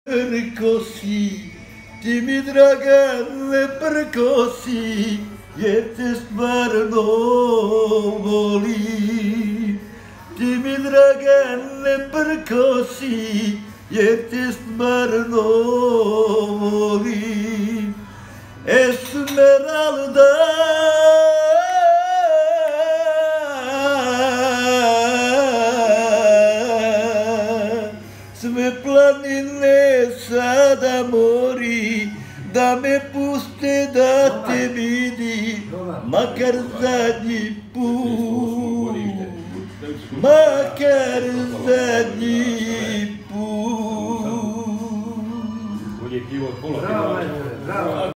Prkosi, ti mi draga ne prkosi, jer te stvarno volim. Ti mi draga ne prkosi, jer te stvarno volim. Esmeralda, sve planine sada mori, da me puste da te vidi, makar zadnji put, makar zadnji put.